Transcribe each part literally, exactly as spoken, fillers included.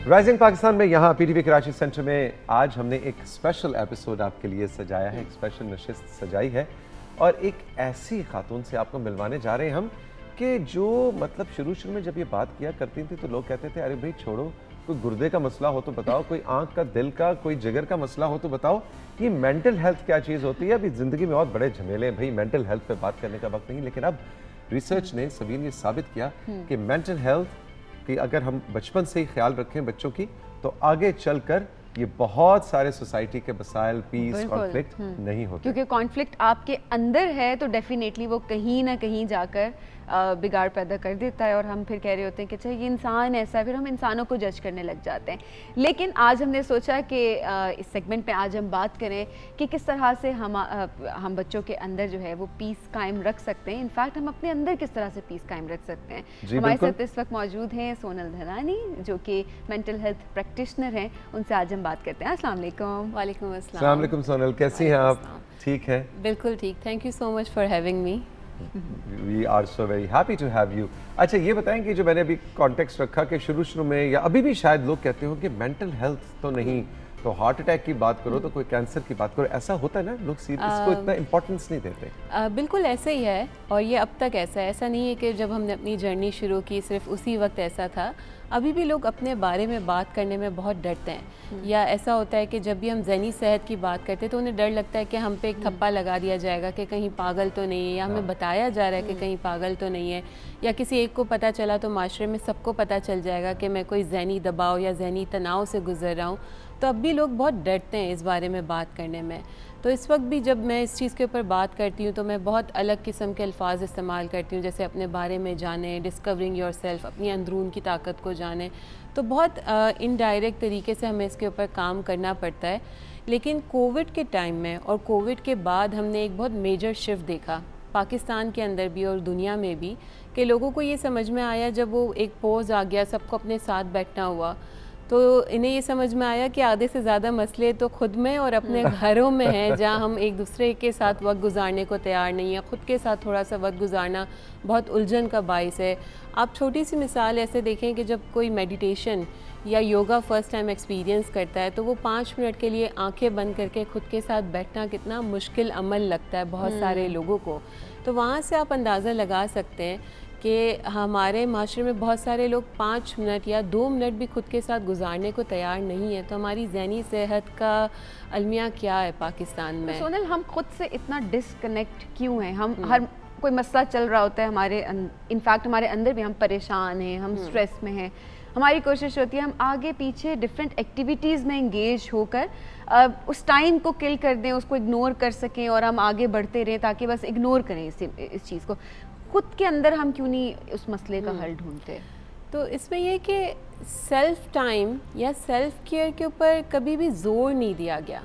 Rising Pakistan में यहाँ PTV Karachi centre में आज हमने एक स्पेशल एपिसोड आपके लिए सजाया है, एक स्पेशल नशिस्त सजाई है और एक ऐसी खातून से आपको मिलवाने जा रहे हैं हम कि जो मतलब शुरू शुरू में जब ये बात किया करती थी तो लोग कहते थे अरे भाई छोड़ो, कोई गुर्दे का मसला हो तो बताओ, कोई आंख का, दिल का, कोई जिगर का मसला हो तो बताओ। ये मेंटल हेल्थ क्या चीज़ होती है? अभी ज़िंदगी में बहुत बड़े झमेले हैं भाई, मेंटल हेल्थ पे बात करने का वक्त नहीं। लेकिन अब रिसर्च ने सबीन ये साबित किया कि मेंटल हेल्थ कि अगर हम बचपन से ही ख्याल रखें बच्चों की तो आगे चलकर ये बहुत सारे सोसाइटी के मसाइल, पीस, कॉन्फ्लिक्ट नहीं होते। क्योंकि कॉन्फ्लिक्ट आपके अंदर है तो डेफिनेटली वो कहीं ना कहीं जाकर बिगाड़ पैदा कर देता है और हम फिर कह रहे होते हैं कि अच्छा ये इंसान ऐसा है, फिर हम इंसानों को जज करने लग जाते हैं। लेकिन आज हमने सोचा कि इस सेगमेंट में आज हम बात करें कि किस तरह से हम हम बच्चों के अंदर जो है वो पीस कायम रख सकते हैं। इनफैक्ट हम अपने अंदर किस तरह से पीस कायम रख सकते हैं। हमारे साथ इस वक्त मौजूद हैं सोनल धनानी जो कि मेंटल हेल्थ प्रैक्टिशनर हैं, उनसे आज हम बात करते हैं। अस्सलाम वालेकुम। वालेकुम अस्सलाम। अस्सलाम वालेकुम सोनल, कैसी हैं आप? ठीक है, बिल्कुल ठीक। Thank you so much for having me. We are so very happy to have you. अच्छा ये बताएं कि जो मैंने अभी कॉन्टेक्स्ट रखा कि शुरू शुरू में या अभी भी शायद लोग कहते हो कि मेंटल हेल्थ तो नहीं तो हार्ट अटैक की बात करो तो कोई कैंसर की बात करो, ऐसा होता है ना? लोग इसको इतना इम्पोर्टेंस नहीं देते। आ, बिल्कुल ऐसे ही है और ये अब तक ऐसा है। ऐसा नहीं है कि जब हमने अपनी जर्नी शुरू की सिर्फ उसी वक्त ऐसा था। अभी भी लोग अपने बारे में बात करने में बहुत डरते हैं, या ऐसा होता है कि जब भी हम ज़हनी सेहत की बात करते हैं तो उन्हें डर लगता है कि हम पे एक थप्पा लगा दिया जाएगा कि कहीं पागल तो नहीं है, या हमें बताया जा रहा है कि कहीं पागल तो नहीं है, या किसी एक को पता चला तो माशरे में सबको पता चल जाएगा कि मैं कोई ज़हनी दबाव या ज़हनी तनाव से गुजर रहा हूँ। तो अब भी लोग बहुत डरते हैं इस बारे में बात करने में। तो इस वक्त भी जब मैं इस चीज़ के ऊपर बात करती हूँ तो मैं बहुत अलग किस्म के अल्फाज इस्तेमाल करती हूँ, जैसे अपने बारे में जाने, डिस्कवरिंग योरसेल्फ, अपनी अंदरून की ताकत को जाने। तो बहुत इनडायरेक्ट तरीके से हमें इसके ऊपर काम करना पड़ता है। लेकिन कोविड के टाइम में और कोविड के बाद हमने एक बहुत मेजर शिफ्ट देखा पाकिस्तान के अंदर भी और दुनिया में भी, कि लोगों को ये समझ में आया जब वो एक पोज आ गया, सबको अपने साथ बैठना हुआ, तो इन्हें ये समझ में आया कि आधे से ज़्यादा मसले तो ख़ुद में और अपने घरों में हैं, जहाँ हम एक दूसरे के साथ वक्त गुजारने को तैयार नहीं है। ख़ुद के साथ थोड़ा सा वक्त गुजारना बहुत उलझन का बाइस है। आप छोटी सी मिसाल ऐसे देखें कि जब कोई मेडिटेशन या योगा फ़र्स्ट टाइम एक्सपीरियंस करता है तो वो पाँच मिनट के लिए आंखें बंद करके ख़ुद के साथ बैठना कितना मुश्किल अमल लगता है बहुत सारे लोगों को। तो वहाँ से आप अंदाज़ा लगा सकते हैं कि हमारे माशरे में बहुत सारे लोग पाँच मिनट या दो मिनट भी खुद के साथ गुजारने को तैयार नहीं है। तो हमारी ज़हनी सेहत का अलमिया क्या है पाकिस्तान में? तो सोनल, हम खुद से इतना डिसकनेक्ट क्यों हैं? हम हर कोई मसला चल रहा होता है हमारे, इनफैक्ट हमारे अंदर भी हम परेशान हैं, हम स्ट्रेस में हैं। हमारी कोशिश होती है हम आगे पीछे डिफरेंट एक्टिविटीज़ में इंगेज होकर आ, उस टाइम को किल कर दें, उसको इग्नोर कर सकें और हम आगे बढ़ते रहें ताकि बस इग्नोर करें इस, इस चीज़ को। खुद के अंदर हम क्यों नहीं उस मसले का हल ढूंढते? तो इसमें यह कि सेल्फ टाइम या सेल्फ केयर के ऊपर कभी भी जोर नहीं दिया गया।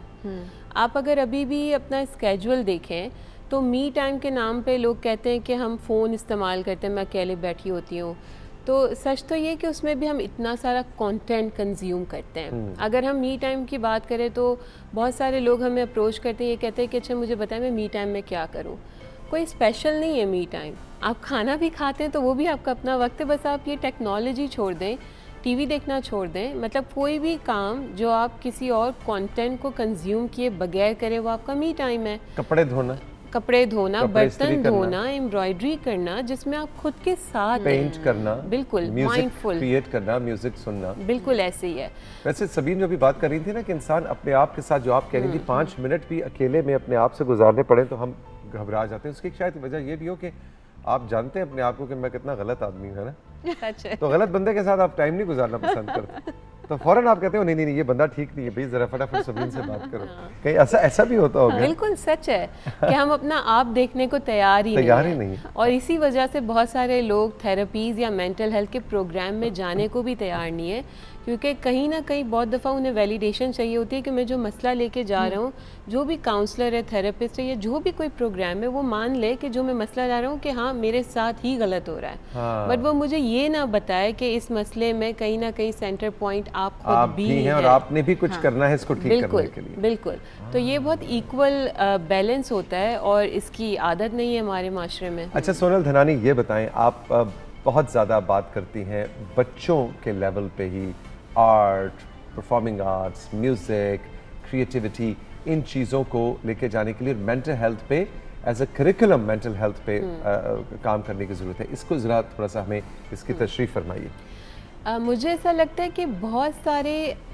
आप अगर अभी भी अपना स्केड्यूल देखें तो मी टाइम के नाम पे लोग कहते हैं कि हम फ़ोन इस्तेमाल करते हैं, मैं अकेले बैठी होती हूँ। तो सच तो ये कि उसमें भी हम इतना सारा कंटेंट कंज्यूम करते हैं। अगर हम मी टाइम की बात करें तो बहुत सारे लोग हमें अप्रोच करते हैं, ये कहते हैं कि अच्छा मुझे बताएं मैं मी टाइम में क्या करूँ। कोई स्पेशल नहीं है मी टाइम। आप खाना भी खाते हैं तो वो भी आपका अपना वक्त है, बस आप ये टेक्नोलॉजी छोड़ दें, टीवी देखना छोड़ दें, मतलब कोई भी काम जो आप किसी और कंटेंट को कंज्यूम किए बगैर करें वो आपका मी टाइम है। कपड़े धोना, कपड़े धोना, बर्तन धोना, एम्ब्रॉयडरी करना, जिसमें आप खुद के साथ पेंट करना, बिल्कुल माइंडफुल क्रिएट करना, म्यूजिक सुनना, बिल्कुल ऐसे ही है। वैसे सबीन जो भी बात कर रही थी ना कि इंसान अपने आप के साथ, जो आप कह रही थी पाँच मिनट भी अकेले में अपने आप से गुजारने पड़े तो हम घबरा जाते हैं। उसकी शायद वजह ये भी हो कि आप जानते हैं अपने आप को कि मैं कितना गलत आदमी हूँ, है ना? सच है। तो गलत बंदे के साथ आप टाइम नहीं गुजारना पसंद करते तो फौरन आप कहते हो नहीं नहीं ये बंदा ठीक नहीं है, भाई जरा फटाफट सबीन से बात करो। कहीं ऐसा ऐसा भी होता होगा? बिल्कुल सच है कि हम अपना आप देखने को तैयार ही तैयार नहीं, ही नहीं है। और इसी वजह से बहुत सारे लोग थेरेपीज़ या मेंटल हेल्थ के प्रोग्राम में जाने को भी तैयार नहीं है, क्योंकि कहीं ना कहीं बहुत दफ़ा उन्हें वैलिडेशन चाहिए होती है कि मैं जो मसला लेके जा रहा हूँ, जो भी काउंसलर है, थेरेपिस्ट है, या जो भी कोई प्रोग्राम है, वो मान ले कि जो मैं मसला ला रहा हूँ कि हाँ मेरे साथ ही गलत हो रहा है। हाँ। बट वो मुझे ये ना बताए कि इस मसले में कहीं ना कहीं सेंटर पॉइंट आप खुद आप भी हैं और आपने भी कुछ हाँ। करना है इसको ठीक करने के लिए। बिल्कुल। तो ये बहुत इक्वल बैलेंस होता है और इसकी आदत नहीं है हमारे माशरे में। अच्छा सोनल धनानी, ये बताएं, आप बहुत ज़्यादा बात करती हैं बच्चों के लेवल पे ही art, performing arts, music, creativity, इन चीज़ों को लेके जाने के लिए मेंटल हेल्थ पे as a curriculum mental health पे आ, काम करने की ज़रूरत है। इसको ज़रा थोड़ा सा हमें इसकी तशरीफ़ फरमाइए। uh, मुझे ऐसा लगता है कि बहुत सारे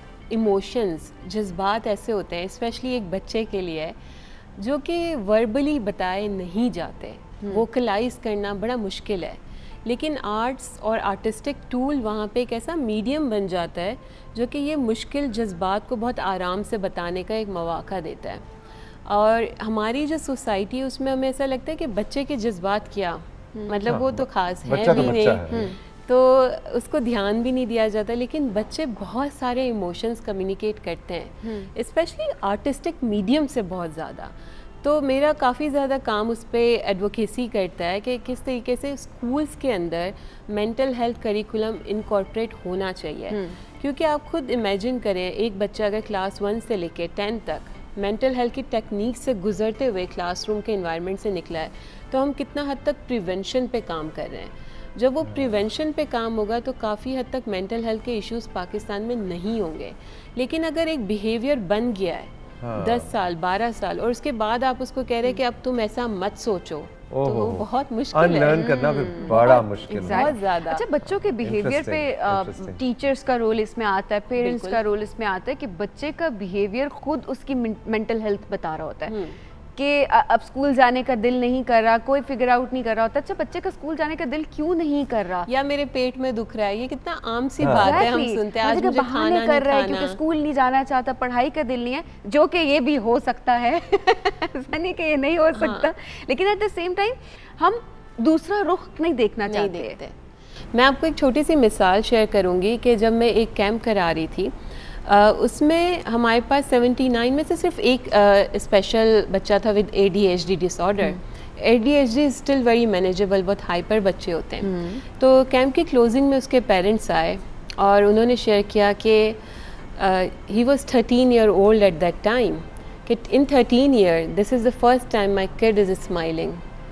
इमोशंस, जज्बात ऐसे होते हैं, स्पेशली एक बच्चे के लिए, जो कि वर्बली बताए नहीं जाते, वोकलाइज करना बड़ा मुश्किल है। लेकिन आर्ट्स और आर्टिस्टिक टूल वहाँ पे एक ऐसा मीडियम बन जाता है जो कि ये मुश्किल जज्बात को बहुत आराम से बताने का एक मौका देता है। और हमारी जो सोसाइटी है उसमें हमें ऐसा लगता है कि बच्चे के जज्बात क्या, मतलब वो तो ख़ास है भी नहीं, तो उसको ध्यान भी नहीं दिया जाता। लेकिन बच्चे बहुत सारे इमोशंस कम्युनिकेट करते हैं, स्पेशली आर्टिस्टिक मीडियम से बहुत ज़्यादा। तो मेरा काफ़ी ज़्यादा काम उस पर एडवोकेसी करता है कि किस तरीके से स्कूल्स के अंदर मेंटल हेल्थ करिकुलम इनकॉर्पोरेट होना चाहिए। क्योंकि आप खुद इमेजिन करें, एक बच्चा अगर क्लास वन से लेके टेंथ तक मेंटल हेल्थ की टेक्निक से गुजरते हुए क्लासरूम के इन्वायरमेंट से निकला है, तो हम कितना हद तक प्रिवेंशन पे काम कर रहे हैं। जब वो प्रिवेंशन पे काम होगा तो काफ़ी हद तक मेंटल हेल्थ के इश्यूज़ पाकिस्तान में नहीं होंगे। लेकिन अगर एक बिहेवियर बन गया है हाँ। दस साल बारह साल और उसके बाद आप उसको कह रहे हैं कि अब तुम ऐसा मत सोचो, तो वो बहुत मुश्किल है। अनलर्न करना भी बड़ा मुश्किल है, बहुत ज़्यादा। अच्छा, बच्चों के बिहेवियर पे टीचर्स का रोल इसमें आता है, पेरेंट्स का रोल इसमें आता है कि बच्चे का बिहेवियर खुद उसकी मेंटल हेल्थ बता रहा होता है कि अब स्कूल जाने का दिल नहीं कर रहा, कोई फिगर आउट नहीं कर रहा होता। अच्छा, बच्चे का स्कूल जाने का दिल क्यों नहीं कर रहा, या मेरे पेट में दुख रहा है, ये कितना आम सी हाँ। बात है, हम सुनते हैं। आज मुझे खाना कर रहा है क्योंकि स्कूल नहीं जाना चाहता, पढ़ाई का दिल नहीं है, जो कि ये भी हो सकता है ऐसा नहीं कि ये नहीं हो सकता हाँ। लेकिन एट द सेम टाइम हम दूसरा रुख नहीं देखना नहीं चाहते देखते। मैं आपको एक छोटी सी मिसाल शेयर करूँगी कि जब मैं एक कैंप करा रही थी, Uh, उसमें हमारे पास उन्यासी में से सिर्फ एक स्पेशल uh, बच्चा था with A D H D disorder. A D H D is still very manageable, बहुत हाइपर बच्चे होते हैं। hmm. तो कैंप की क्लोजिंग में उसके पेरेंट्स आए और उन्होंने शेयर किया कि he was thirteen year old at that time, कि in thirteen year this is the first time my kid is smiling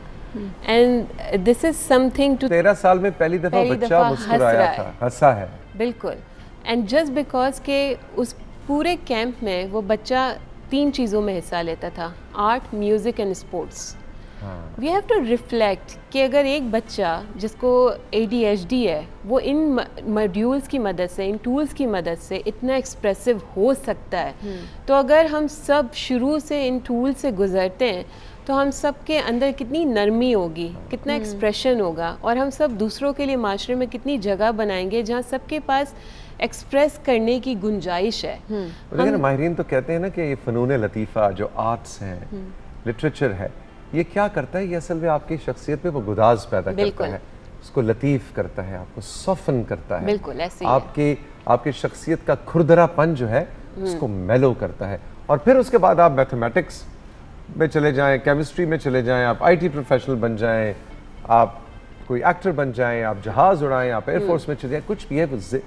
and this is something to. तेरह साल में पहली दफ़ा बच्चा मुस्कुराया था, हंसा है। बिल्कुल। एंड जस्ट बिकॉज के उस पूरे कैंप में वो बच्चा तीन चीज़ों में हिस्सा लेता था, art, music and sports. We have to reflect कि अगर एक बच्चा जिसको ए डी एच डी है वो इन मॉड्यूल्स की मदद से, इन टूल्स की मदद से इतना एक्सप्रेसिव हो सकता है, hmm. तो अगर हम सब शुरू से इन टूल से गुजरते हैं तो हम सब के अंदर कितनी नरमी होगी, कितना एक्सप्रेशन hmm. होगा, और हम सब दूसरों के लिए माशरे में कितनी जगह बनाएंगे जहाँ सबके पास एक्सप्रेस करने की गुंजाइश है। लेकिन माहिरीन तो कहते हैं ना कि ये फ़नून लतीफ़ा जो आर्ट्स हैं, लिटरेचर है, ये क्या करता है, ये असल में आपकी शख्सियत पे वो गुदाज पैदा करता है, उसको लतीफ़ करता है, आपको सॉफन करता है। बिल्कुल ऐसे आपके आपकी शख्सियत का खुरदरापन जो है उसको मेलो करता है। और फिर उसके बाद आप मैथमेटिक्स में चले जाएं, केमिस्ट्री में चले जाएं, आप आई टी प्रोफेशनल बन जाएं, आप कोई एक्टर बन जाएं, आप जहाज़ उड़ाएं, आप एयरफोर्स में चले जाएं, कुछ भी है,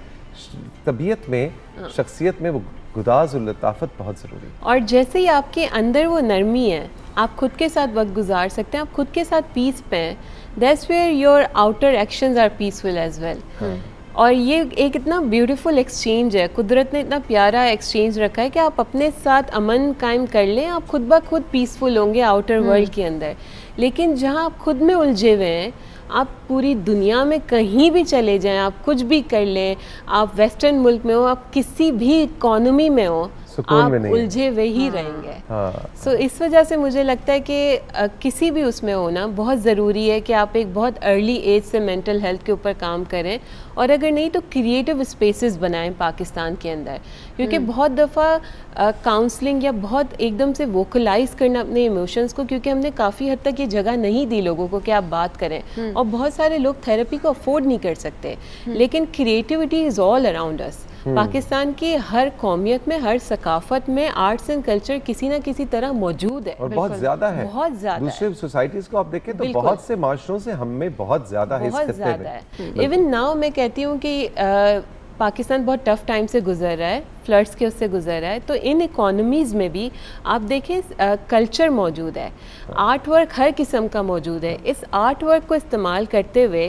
तबीयत में, शख्सियत में वो गुदाज और लताफत बहुत ज़रूरी है। और जैसे ही आपके अंदर वो नरमी है, आप खुद के साथ वक्त गुजार सकते हैं, आप खुद के साथ पीस पे हैं, that's where your outer actions are peaceful as well. और ये एक इतना ब्यूटीफुल एक्सचेंज है, कुदरत ने इतना प्यारा एक्सचेंज रखा है कि आप अपने साथ अमन कायम कर लें, आप खुद ब खुद पीसफुल होंगे आउटर वर्ल्ड के अंदर। लेकिन जहाँ आप खुद में उलझे हुए हैं, आप पूरी दुनिया में कहीं भी चले जाएं, आप कुछ भी कर लें, आप वेस्टर्न मुल्क में हो, आप किसी भी इकोनॉमी में हो, आप उलझे हुए ही रहेंगे। हाँ। सो so, इस वजह से मुझे लगता है कि आ, किसी भी उसमें होना बहुत ज़रूरी है कि आप एक बहुत अर्ली एज से मेंटल हेल्थ के ऊपर काम करें, और अगर नहीं तो क्रिएटिव स्पेसेस बनाएं पाकिस्तान के अंदर, क्योंकि बहुत दफ़ा काउंसलिंग या बहुत एकदम से वोकलाइज करना अपने इमोशंस को, क्योंकि हमने काफ़ी हद तक ये जगह नहीं दी लोगों को कि आप बात करें, और बहुत सारे लोग थेरेपी को अफोर्ड नहीं कर सकते। लेकिन creativity is all around us. Pakistan की हर कौमियत में, हर सकाफत में आर्ट्स एंड कल्चर किसी ना किसी तरह मौजूद है, और बहुत ज्यादा है, बहुत ज्यादा। दूसरे सोसाइटीज को आप देखें तो बहुत से माशरों से हम में बहुत ज्यादा है, बहुत ज्यादा है। इवन नाउ मैं कहती हूँ कि आ, पाकिस्तान बहुत टफ टाइम से गुजर रहा है, फ्लड्स के उससे गुजर रहा है, तो इन इकोनॉमीज़ में भी आप देखें कल्चर मौजूद है, आर्ट वर्क हर किस्म का मौजूद है। इस आर्ट वर्क को इस्तेमाल करते हुए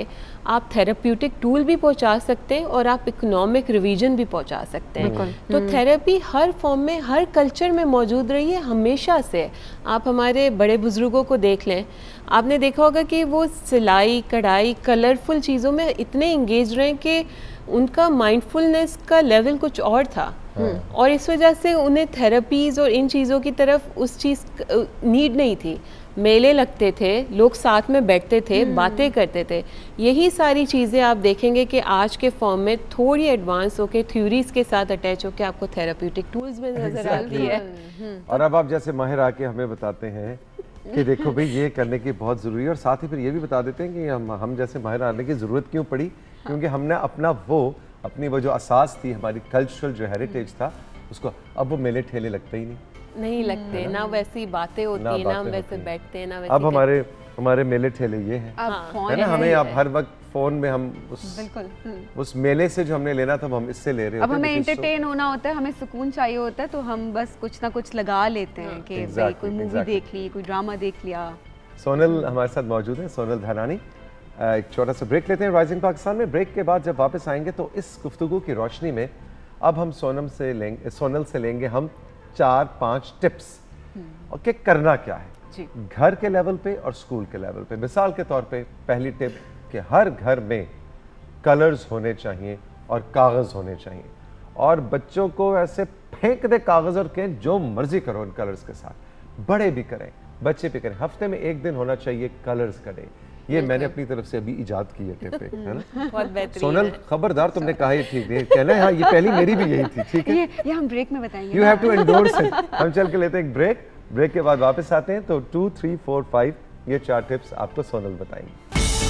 आप थेरेप्यूटिक टूल भी पहुंचा सकते हैं और आप इकोनॉमिक रिवीजन भी पहुंचा सकते हैं। तो थेरेपी हर फॉर्म में, हर कल्चर में मौजूद रही है हमेशा से। आप हमारे बड़े बुजुर्गों को देख लें, आपने देखा होगा कि वो सिलाई कढ़ाई कलरफुल चीज़ों में इतने इंगेज रहे कि उनका माइंडफुलनेस का लेवल कुछ और था। और इस वजह से उन्हें थेरेपीज़ और इन चीज़ों की तरफ उस चीज़ नीड नहीं थी। मेले लगते थे, लोग साथ में बैठते थे, बातें करते थे। यही सारी चीज़ें आप देखेंगे कि आज के फॉर्म में थोड़ी एडवांस होके थ्योरीज के साथ अटैच होके आपको थेरेप्यूटिक टूल्स में नजर आती है। और अब आप जैसे माहिर आके हमें बताते हैं कि देखो भाई ये करने की बहुत ज़रूरी है, और साथ ही फिर ये भी बता देते हैं कि हम हम जैसे माहिर आने की ज़रूरत क्यों पड़ी, क्योंकि हमने अपना वो अपनी वो जो असास थी, हमारी कल्चरल जो हेरिटेज था, उसको अब वो मेले ठेले लगते ही नहीं नहीं लगते, ना वैसी बातें होती है, ना हम वैसे बैठते हैं, ना वैसे अब हमारे हमारे मेले ठेले ये हैं, हाँ, है ना। हमें अब हर वक्त फोन में हम उस बिल्कुल उस मेले से जो हमने लेना था वो हम इससे ले रहे अब होते हमें एंटरटेन होना होता है, हमें सुकून चाहिए होता है, तो हम बस कुछ ना कुछ लगा लेते हैं कि exactly, भाई कोई मूवी exactly. देख ली, कोई ड्रामा देख लिया। सोनल हमारे साथ मौजूद है, सोनल धनानी। एक छोटा सा ब्रेक लेते हैं राइजिंग पाकिस्तान में। ब्रेक के बाद जब वापस आएंगे तो इस गुफ्तगू की रोशनी में अब हम सोनम से लेंगे सोनल से लेंगे हम चार पांच टिप्स, और कि करना क्या है जी। घर के लेवल पे और स्कूल के लेवल पे। मिसाल के तौर पे पहली टिप कि हर घर में कलर्स होने चाहिए और कागज़ होने चाहिए, और बच्चों को ऐसे फेंक दे कागज़ और कहें जो मर्जी करो उन कलर्स के साथ। बड़े भी करें, बच्चे भी करें, हफ्ते में एक दिन होना चाहिए कलर्स का डे। ये मैंने अपनी तरफ से अभी इजाद की है टिप पे, है ना। बहुत बेहतरीन। सोनल खबरदार, तुमने कहा ये ठीक है, कहना है हाँ ये पहली मेरी भी यही थी, ठीक है। ये ये हम ब्रेक में बताएंगे। You have to endorse it. हम चल के लेते हैं एक ब्रेक, ब्रेक के बाद वापस आते हैं तो टू थ्री फोर फाइव ये चार टिप्स आपको सोनल बताएंगे।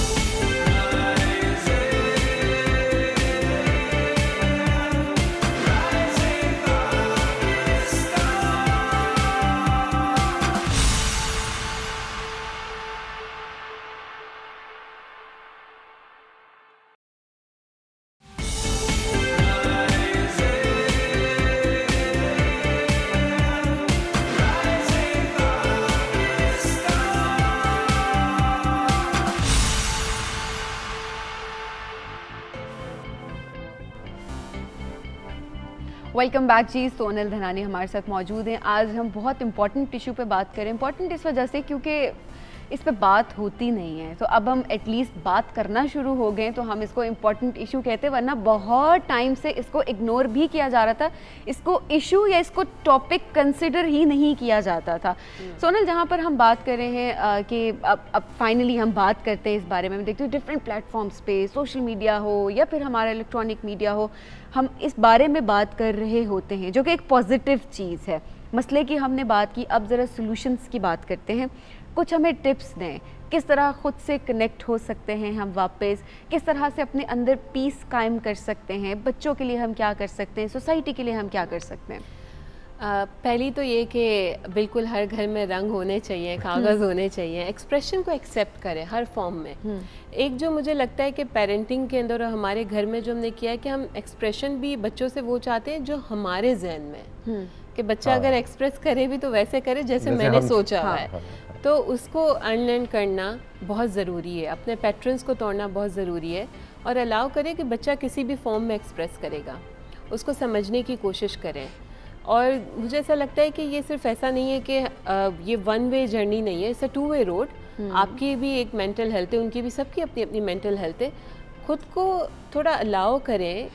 वेलकम बैक जी। सोनल धनानी हमारे साथ मौजूद हैं। आज हम बहुत इंपॉर्टेंट इशू पे बात करें। इंपॉर्टेंट इस वजह से क्योंकि इस पे बात होती नहीं है, तो अब हम एटलीस्ट बात करना शुरू हो गए, तो हम इसको इम्पॉर्टेंट इशू कहते हैं, वरना बहुत टाइम से इसको इग्नोर भी किया जा रहा था, इसको इशू या इसको टॉपिक कंसिडर ही नहीं किया जाता था। सोनल, जहाँ पर हम बात कर रहे हैं कि अब अब फाइनली हम बात करते हैं इस बारे में, मैं देखती हूँ डिफरेंट प्लेटफॉर्म्स पे, सोशल मीडिया हो या फिर हमारा इलेक्ट्रॉनिक मीडिया हो, हम इस बारे में बात कर रहे होते हैं, जो कि एक पॉजिटिव चीज़ है। मसले की हमने बात की, अब ज़रा सॉल्यूशंस की बात करते हैं। कुछ हमें टिप्स दें, किस तरह ख़ुद से कनेक्ट हो सकते हैं हम वापस, किस तरह से अपने अंदर पीस कायम कर सकते हैं, बच्चों के लिए हम क्या कर सकते हैं, सोसाइटी के लिए हम क्या कर सकते हैं। आ, पहली तो ये कि बिल्कुल हर घर में रंग होने चाहिए, कागज़ होने चाहिए, एक्सप्रेशन को एक्सेप्ट करें हर फॉर्म में। एक जो मुझे लगता है कि पेरेंटिंग के अंदर और हमारे घर में जो हमने किया है कि हम एक्सप्रेशन भी बच्चों से वो चाहते हैं जो हमारे जहन में, कि बच्चा अगर एक्सप्रेस करे भी तो वैसे करे जैसे, जैसे मैंने सोचा हुआ है। तो उसको अनलर्न करना बहुत ज़रूरी है, अपने पैटर्न्स को तोड़ना बहुत ज़रूरी है, और अलाउ करें कि बच्चा किसी भी फॉर्म में एक्सप्रेस करेगा, उसको समझने की कोशिश करें। और मुझे ऐसा लगता है कि ये सिर्फ ऐसा नहीं है कि आ, ये वन वे जर्नी नहीं है, it's a two way road. आपकी भी एक मेंटल हेल्थ है, उनकी भी, सबकी अपनी अपनी मेंटल हेल्थ है। खुद को थोड़ा अलाउ करें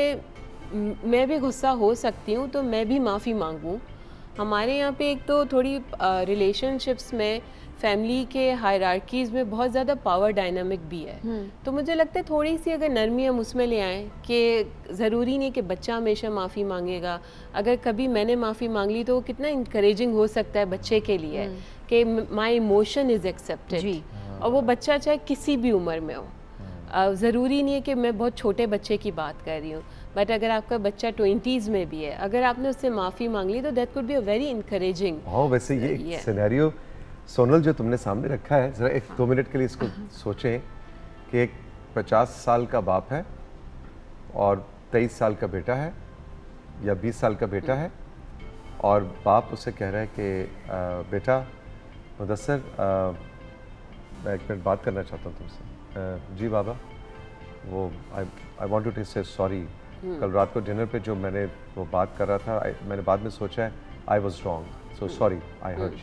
कि मैं भी गुस्सा हो सकती हूँ, तो मैं भी माफ़ी मांगूँ। हमारे यहाँ पे एक तो थोड़ी रिलेशनशिप्स में, फैमिली के हायरार्कीज़ में बहुत ज़्यादा पावर डायनामिक भी है। तो मुझे लगता है थोड़ी सी अगर नरमी हम उसमें ले आएँ कि ज़रूरी नहीं कि बच्चा हमेशा माफ़ी मांगेगा। अगर कभी मैंने माफ़ी मांग ली तो वो कितना इंकरेजिंग हो सकता है बच्चे के लिए कि माई इमोशन इज़ एक्सेप्टेड, और वो बच्चा चाहे किसी भी उम्र में हो। ज़रूरी नहीं है कि मैं बहुत छोटे बच्चे की बात कर रही हूँ, बट अगर आपका बच्चा ट्वेंटीज़ में भी है, अगर आपने उससे माफ़ी मांग ली तो that could be a very encouraging. हाँ, वैसे ये सिनेरियो सोनल जो तुमने सामने रखा है, ज़रा एक दो मिनट के लिए इसको सोचें कि एक पचास साल का बाप है और तेईस साल का बेटा है या बीस साल का बेटा है, और बाप उससे कह रहा है कि बेटा मुदस्सर, मैं एक मिनट बात करना चाहता हूँ तुमसे। जी बाबा। वो I I wanted to say sorry. कल रात को डिनर पे जो मैंने वो बात कर रहा था, I, मैंने बाद में सोचा है I was wrong, so sorry, I hurt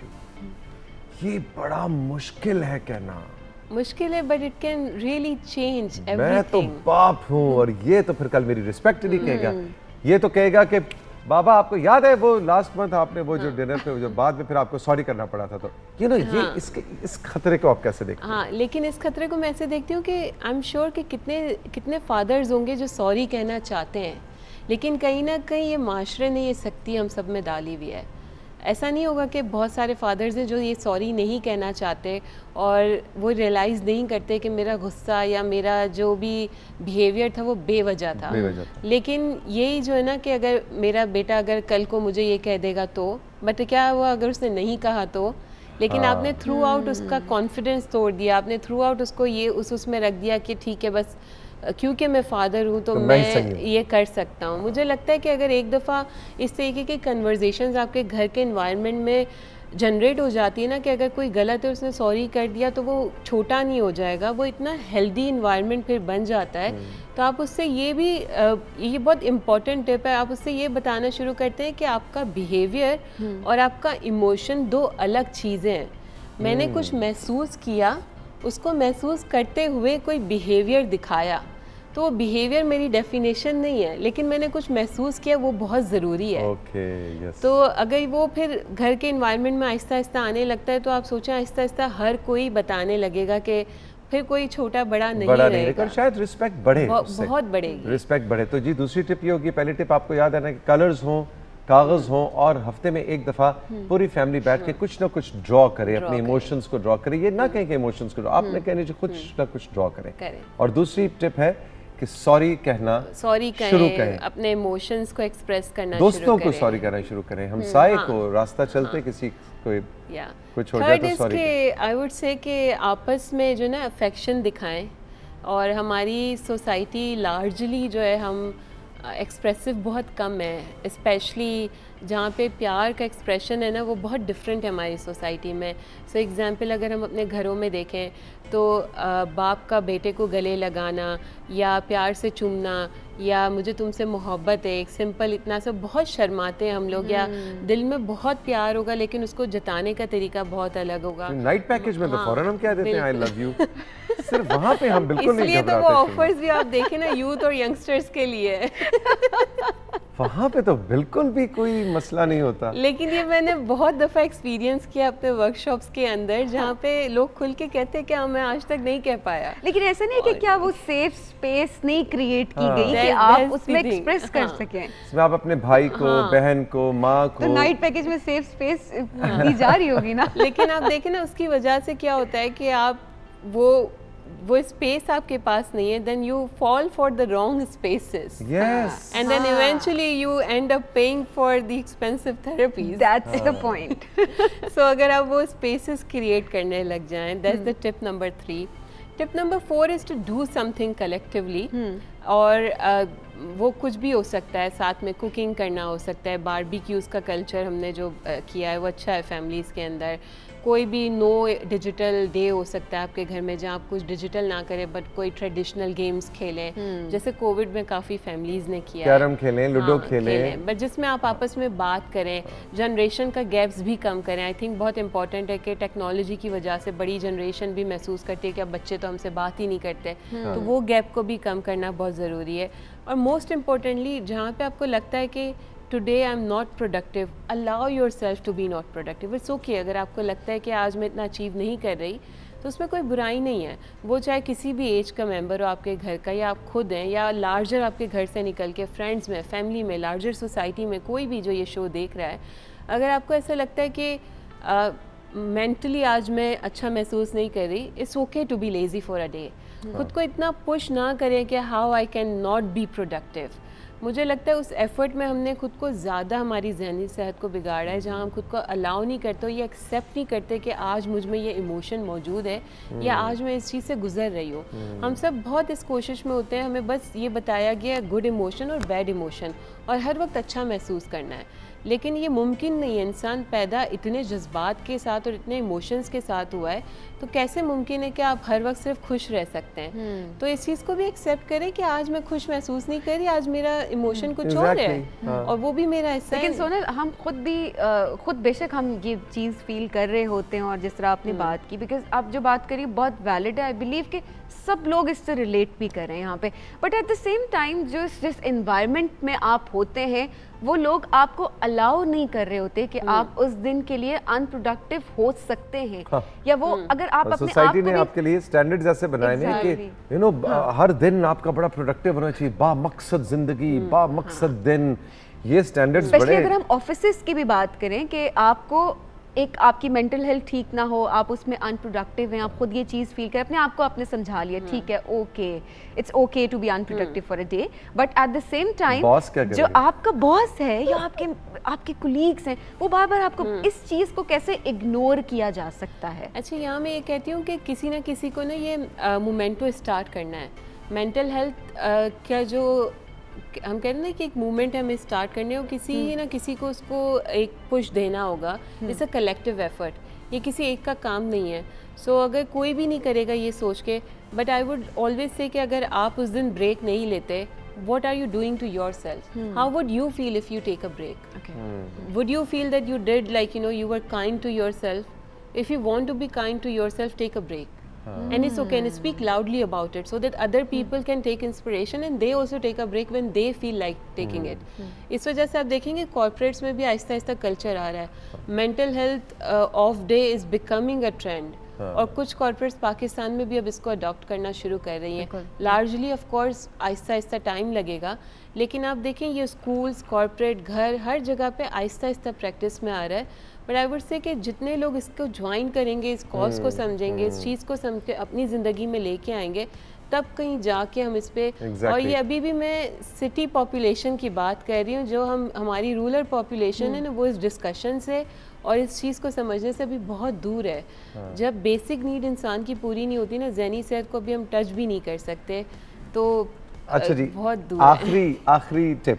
you. ये बड़ा मुश्किल है कहना, मुश्किल है, but it can really change everything. मैं तो बाप हूँ और ये तो फिर कल मेरी रिस्पेक्ट नहीं कहेगा, ये तो कहेगा कि बाबा आपको याद है वो लास्ट मंथ आपने वो जो डिनर पे जो बाद में फिर आपको सॉरी करना पड़ा था, तो यू नो ये इसके इस खतरे को आप कैसे देखते हैं? हाँ, लेकिन इस खतरे को मैं ऐसे देखती हूँ कि आई एम श्योर कि कितने कितने फादर्स होंगे जो सॉरी कहना चाहते हैं, लेकिन कहीं ना कहीं ये माशरे ने ये सख्ती हम सब में डाली हुई है। ऐसा नहीं होगा कि बहुत सारे फादर्स हैं जो ये सॉरी नहीं कहना चाहते और वो रियलाइज़ नहीं करते कि मेरा गुस्सा या मेरा जो भी बिहेवियर था वो बेवजह था, बेवजह। लेकिन यही जो है ना कि अगर मेरा बेटा अगर कल को मुझे ये कह देगा तो, बट क्या हुआ अगर उसने नहीं कहा तो, लेकिन हाँ। आपने थ्रू आउट उसका कॉन्फिडेंस तोड़ दिया, आपने थ्रू आउट उसको ये उस उसमें रख दिया कि ठीक है बस क्योंकि मैं फादर हूँ तो, तो मैं ये कर सकता हूँ। मुझे लगता है कि अगर एक दफ़ा इस तरीके की कन्वर्जेशंस आपके घर के इन्वायरमेंट में जनरेट हो जाती है ना कि अगर कोई गलत है उसने सॉरी कर दिया तो वो छोटा नहीं हो जाएगा, वो इतना हेल्दी इन्वायरमेंट फिर बन जाता है। तो आप उससे ये भी ये बहुत इम्पॉर्टेंट टिप है, आप उससे ये बताना शुरू करते हैं कि आपका बिहेवियर और आपका इमोशन दो अलग चीज़ें हैं। मैंने कुछ महसूस किया, उसको महसूस करते हुए कोई बिहेवियर दिखाया, तो वो बिहेवियर मेरी डेफिनेशन नहीं है, लेकिन मैंने कुछ महसूस किया, वो बहुत ज़रूरी है। okay, yes. तो अगर वो फिर घर के इन्वायरमेंट में आहिस्ता आहिस्ता आने लगता है तो आप सोचें आहिस्ता आहिस्ता हर कोई बताने लगेगा कि फिर कोई छोटा बड़ा नहीं बड़ा रहेगा, नहीं, शायद रिस्पेक्ट बढ़े, बहुत बढ़ेगी, रिस्पेक्ट बढ़े। तो जी दूसरी टिप ये होगी, पहली टिप आपको याद है ना कि कलर्स हों, कागज हों और हफ्ते में एक दफा पूरी फैमिली बैठ के कुछ ना कुछ ड्रॉ करे, अपने इमोशंस को ड्रॉ करे। ये ना कहें कि इमोशंस को ड्रॉ, आपने कहने जो कुछ ना कुछ ड्रॉ करें। और दूसरी टिप है कि सॉरी कहना सॉरी शुरू करें, अपने इमोशंस को एक्सप्रेस करना, दोस्तों को सॉरी करना शुरू करें, हमसाए हाँ, को रास्ता चलते हाँ, किसी कोई कुछ हो जाए तो सॉरी। आई वुड से कि आपस में जो ना अफेक्शन दिखाएं, और हमारी सोसाइटी लार्जली जो है हम एक्सप्रेसिव बहुत कम है, स्पेशली जहाँ पे प्यार का एक्सप्रेशन है ना वो बहुत डिफरेंट है हमारी सोसाइटी में। सो so, एग्जांपल अगर हम अपने घरों में देखें तो बाप का बेटे को गले लगाना या प्यार से चूमना या मुझे तुमसे मोहब्बत है, एक सिंपल इतना सब बहुत शर्माते हैं हम लोग, या दिल में बहुत प्यार होगा लेकिन उसको जताने का तरीका बहुत अलग होगा। नाइट पैकेज में तो फौरन हम क्या देते हैं, आई लव यू, सिर्फ वहाँ पे हम बिल्कुल नहीं घबराते। इसलिए तो वो ऑफर्स भी आप देखें ना यूथ और यंगस्टर्स के लिए वहाँ पे तो बिल्कुल भी कोई मसला नहीं होता। लेकिन ये मैंने बहुत दफ़ा एक्सपीरियंस किया अपने वर्कशॉप्स के अंदर, जहाँ पे लोग खुल के कहते हैं कि हाँ मैं आज तक नहीं कह पाया। लेकिन ऐसा नहीं है कि क्या वो सेफ स्पेस नहीं क्रिएट की हाँ। गई कि आप उसमें एक्सप्रेस कर हाँ। सकें। इसमें आप अपने भाई को हाँ। बहन को माँ को, तो नाइट पैकेज में सेफ स्पेस दी जा रही होगी ना। लेकिन आप देखें ना उसकी वजह से क्या होता है कि आप वो वो स्पेस आपके पास नहीं है, then you fall for the wrong spaces. Yes. And then eventually you end up paying for the expensive therapies. That's the point. So अगर आप वो spaces create करने लग जाएं, that's the tip number three. Tip number four is to do something collectively. और uh, वो कुछ भी हो सकता है, साथ में कुकिंग करना हो सकता है, बारबेक्यूज़ का कल्चर हमने जो uh, किया है वो अच्छा है फैमिलीज़ के अंदर। कोई भी नो डिजिटल डे हो सकता है आपके घर में जहाँ आप कुछ डिजिटल ना करें बट कोई ट्रेडिशनल गेम्स खेलें, जैसे कोविड में काफ़ी फैमिलीज़ ने किया, कैरम खेलें, लूडो हाँ, खेलें, बट जिसमें आप आपस में बात करें, जनरेशन का गैप्स भी कम करें। आई थिंक बहुत इंपॉर्टेंट है कि टेक्नोलॉजी की वजह से बड़ी जनरेशन भी महसूस करती है कि अब बच्चे तो हमसे बात ही नहीं करते, तो वो गैप को भी कम करना बहुत ज़रूरी है। और मोस्ट इम्पॉर्टेंटली जहाँ पे आपको लगता है कि today I am not productive, allow your self to be not productive. It's okay अगर आपको लगता है कि आज मैं इतना अचीव नहीं कर रही तो उसमें कोई बुराई नहीं है, वो चाहे किसी भी एज का मेंबर हो आपके घर का, या आप खुद हैं, या लार्जर आपके घर से निकल के फ्रेंड्स में, फैमिली में, लार्जर सोसाइटी में कोई भी जो ये शो देख रहा है, अगर आपको ऐसा लगता है कि मेंटली uh, आज मैं अच्छा महसूस नहीं कर रही, it's okay to be lazy for a day. खुद को इतना पुश ना करें कि how I can not be productive. मुझे लगता है उस एफर्ट में हमने खुद को ज़्यादा हमारी ज़हनी सेहत को बिगाड़ा है, जहाँ हम खुद को अलाउ नहीं करते, ये एक्सेप्ट नहीं करते कि आज मुझ में ये इमोशन मौजूद है या आज मैं इस चीज़ से गुजर रही हूँ। हम सब बहुत इस कोशिश में होते हैं, हमें बस ये बताया गया गुड इमोशन और बैड इमोशन और हर वक्त अच्छा महसूस करना है, लेकिन ये मुमकिन नहीं है। इंसान पैदा इतने जज्बात के साथ और इतने इमोशंस के साथ हुआ है, तो कैसे मुमकिन है कि आप हर वक्त सिर्फ खुश रह सकते हैं। तो इस चीज़ को भी एक्सेप्ट करें कि आज मैं खुश महसूस नहीं कर रही, आज मेरा इमोशन कुछ exactly. और है हाँ. और वो भी मेरा हिस्सा है। लेकिन सोनल, हम खुद भी खुद बेशक हम ये चीज़ फील कर रहे होते हैं, और जिस तरह आपने बात की, बिकॉज आप जो बात करी बहुत वैलिड है, आई बिलीव कि सब लोग इससे रिलेट भी कर रहे हैं यहाँ पे, but at the same time जो जिस एनवायरनमेंट में आप होते हैं वो लोग आपको अलाउ नहीं कर रहे होते कि आप उस दिन के लिए अनप्रोडक्टिव हो सकते हैं। हाँ। या वो अगर आप अपने सोसाइटी ने आपके लिए स्टैंडर्ड्स ऐसे बनाए हैं कि यू नो हर दिन आपका बड़ा प्रोडक्टिव होना चाहिए, बा मकसद जिंदगी, बा मकसद दिन, ये स्टैंडर्ड्स बड़े। स्पेशली अगर हम ऑफिसेस की भी बात करें कि आपको एक आपकी मेंटल हेल्थ ठीक ना हो, आप उसमें अनप्रोडक्टिव हैं, आप खुद ये चीज़ फील करें, अपने आप को आपने समझा लिया, ठीक है, okay, it's okay to be unproductive for a day, but at the same time जो आपका बॉस है या आपके आपके कुलीग्स हैं, वो बार बार आपको इस चीज़ को कैसे इग्नोर किया जा सकता है? अच्छा, यहाँ मैं ये कहती हूँ कि किसी ना किसी को ना ये मोमेंटो स्टार्ट करना है। मेंटल हेल्थ का जो हम कहते हैं ना कि एक मूवमेंट है, हमें स्टार्ट करने हो, किसी ना किसी को उसको एक पुश देना होगा। इट्स अ कलेक्टिव एफर्ट, ये किसी एक का काम नहीं है। सो so, अगर कोई भी नहीं करेगा ये सोच के, but I would always say कि अगर आप उस दिन ब्रेक नहीं लेते, what are you doing to yourself? Hmm. How would you feel if you take a break? Okay. Hmm. Would you feel that you did, like, you know, you were kind to yourself? If you want to be kind to yourself, take a break. Hmm. And it's okay, and speak loudly about it so that other people hmm. can take inspiration and they also take a break when they feel like taking hmm. it. Hmm. इस वजह से आप देखेंगे corporates में भी Aahista Aahista culture आ रहा है। Mental health off day is becoming a trend, और कुछ कॉर्पोरेट्स पाकिस्तान में भी अब इसको अडॉप्ट करना शुरू कर रही हैं। Largely of course Aahista Aahista time लगेगा, लेकिन आप देखें ये स्कूल्स, कॉर्पोरेट, घर, हर जगह पे आहिस्ता आहिस्ता प्रैक्टिस में आ रहा है। बट आई वुड से कि जितने लोग इसको ज्वाइन करेंगे, इस कॉज को समझेंगे, इस चीज़ को समझ के अपनी ज़िंदगी में लेके आएंगे, तब कहीं जाके हम इस पे exactly. और ये अभी भी मैं सिटी पॉपुलेशन की बात कर रही हूँ, जो हम हमारी रूरल पॉपुलेशन है ना, वो इस डिस्कशन से और इस चीज़ को समझने से अभी बहुत दूर है। हाँ। जब बेसिक नीड इंसान की पूरी नहीं होती ना, ज़हनी सेहत को भी हम टच भी नहीं कर सकते, तो अच्छा जी, बहुत दूर। आखिरी आखिरी टिप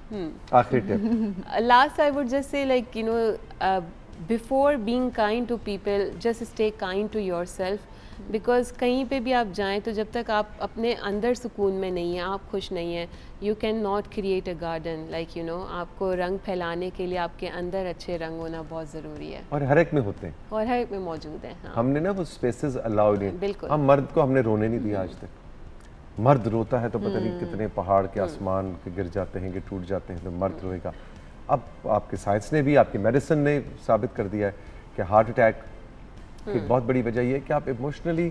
आखिरी tip last I would just say, like, you know, before being kind to people, just stay kind to yourself, because कहीं पे भी आप जाएं तो जब तक आप अपने अंदर सुकून में नहीं हैं, आप खुश नहीं हैं, you can not create a garden, like, you know, आपको रंग फैलाने के लिए आपके अंदर अच्छे रंग होना बहुत ज़रूरी है, और हर एक में होते हैं, और हर एक में मौजूद हैं। हाँ। हमने ना वो स्पेसेस अलाउ नहीं, बिल्कुल, हम मर्द को हमने रोने नहीं दिया आज तक। मर्द रोता है तो पता नहीं कितने पहाड़ के आसमान के गिर जाते हैं, कि टूट जाते हैं, तो मर्द रोएगा। अब आपके साइंस ने भी, आपकी मेडिसिन ने साबित कर दिया है कि हार्ट अटैक की बहुत बड़ी वजह ये है कि आप इमोशनली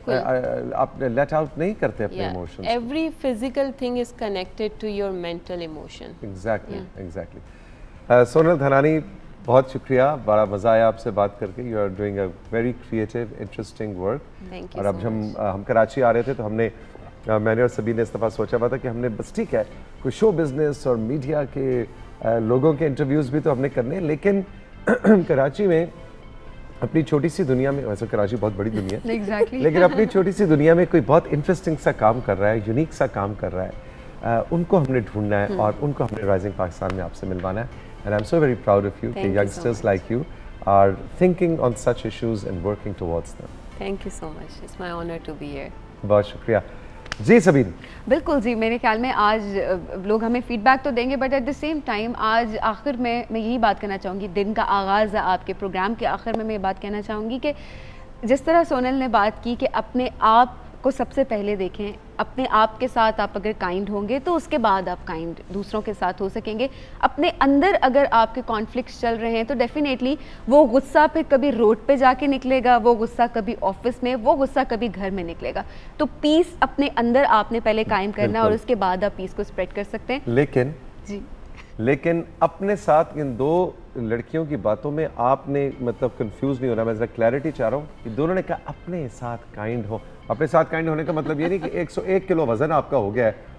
आप लेट आउट नहीं करते अपने emotions. Every physical thing is connected to your mental emotion. Exactly exactly. Sonal Dhanani, बहुत शुक्रिया, बड़ा मज़ा आया आपसे बात करके। You are doing a very creative, interesting work. और अब हम हम कराची आ रहे थे तो हमने Uh, मैंने और सभी ने इस दफ़ा सोचा हुआ था कि हमने बस ठीक है, कोई शो बिजनेस और मीडिया के uh, लोगों के इंटरव्यूज़ भी तो हमने करने, लेकिन कराची में अपनी छोटी सी दुनिया में, वैसे कराची बहुत बड़ी दुनिया है exactly. लेकिन अपनी छोटी सी दुनिया में कोई बहुत इंटरेस्टिंग सा काम कर रहा है, यूनिक सा काम कर रहा है, uh, उनको हमने ढूंढना है और उनको हमने राइजिंग पाकिस्तान में आपसे मिलवाना है। And I am so very proud of you कि youngsters like you are thinking on such issues and working towards them. Thank you so much, it's my honour to be here. बहुत शुक्रिया जी। सबीन, बिल्कुल जी, मेरे ख्याल में आज लोग हमें फीडबैक तो देंगे, but at the same time आज आखिर में मैं यही बात करना चाहूँगी, दिन का आगाज़ है आपके प्रोग्राम के आखिर में मैं ये बात कहना चाहूँगी कि जिस तरह सोनल ने बात की कि अपने आप को सबसे पहले देखें, अपने आप के साथ आप अगर काइंड होंगे तो उसके बाद आप काइंड दूसरों के साथ हो सकेंगे। अपने अंदर अगर आपके कॉन्फ्लिक्ट्स चल रहे हैं तो डेफिनेटली वो गुस्सा फिर कभी रोड पे जाके निकलेगा, वो गुस्सा कभी ऑफिस में, वो गुस्सा कभी घर में निकलेगा। तो पीस अपने अंदर आपने पहले कायम करना है और उसके बाद आप पीस को स्प्रेड कर सकते हैं। लेकिन जी लेकिन अपने साथ इन दो लड़कियों की बातों में आपने मतलब कंफ्यूज नहीं होना। मैं जरा क्लैरिटी चाह रहा हूँ कि दोनों ने कहा अपने साथ काइंड हो। अपने साथ काइंड होने का मतलब ये नहीं कि एक सौ एक किलो वजन आपका हो गया है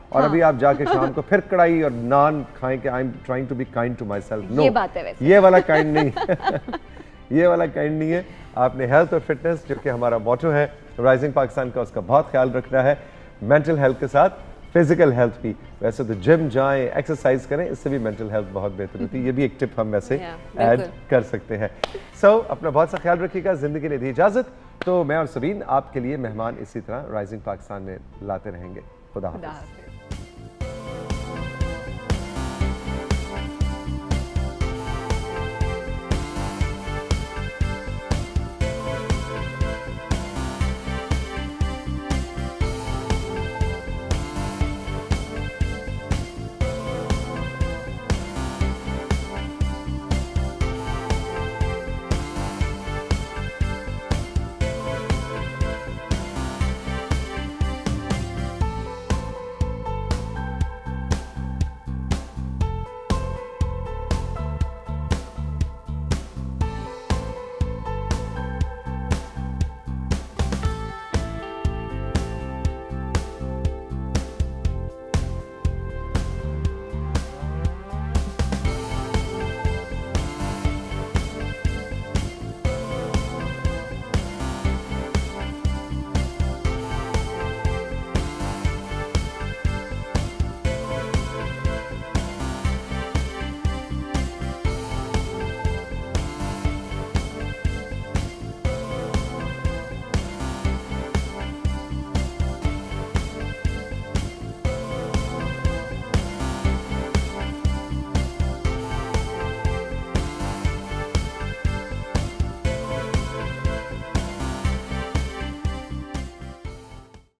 और हाँ। अभी आप जाके शाम को फिर कढ़ाई और नान खाएं कि I am trying to be kind to my self. No, ये बात है वैसे। ये वाला काइंड नहीं ये वाला काइंड नहीं है। आपने हेल्थ और फिटनेस, जो कि हमारा मोटो है राइजिंग पाकिस्तान का, उसका बहुत ख्याल रखना है। मेंटल हेल्थ के साथ फिजिकल हेल्थ भी। वैसे तो जिम जाएं, एक्सरसाइज करें, इससे भी मेंटल हेल्थ बहुत बेहतर होती है। ये भी एक टिप हम वैसे ऐड कर सकते हैं। सो so, अपना बहुत सा ख्याल रखिएगा। जिंदगी ने दी इजाजत, तो मैं और सबीन आपके लिए मेहमान इसी तरह राइजिंग पाकिस्तान में लाते रहेंगे। खुदा हाफिज़।